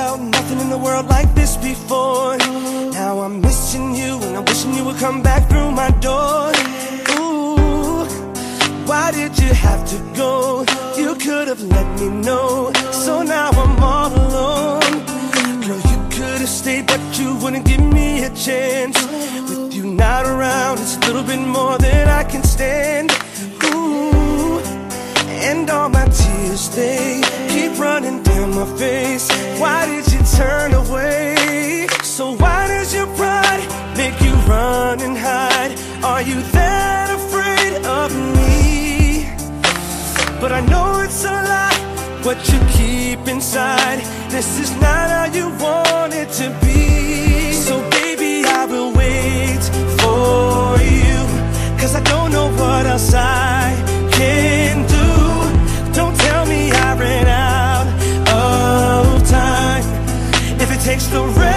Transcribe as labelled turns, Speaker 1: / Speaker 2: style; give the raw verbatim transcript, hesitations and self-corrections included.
Speaker 1: felt nothing in the world like this before. Now I'm missing you and I'm wishing you would come back through my door. Ooh, why did you have to go? You could have let me know. So now I'm all alone. Girl, you could have stayed, but you wouldn't give me a chance. With you not around, it's a little bit more than I can stand. Ooh, and all my tears, they keep running down my face. Why did you turn away? So why does your pride make you run and hide? Are you that afraid of me? But I know it's a lie, what you keep inside. This is not how you want it to be. So baby, I will wait for you, 'cause I don't know what else I can do. Don't tell me I ran out of time. If it takes the rest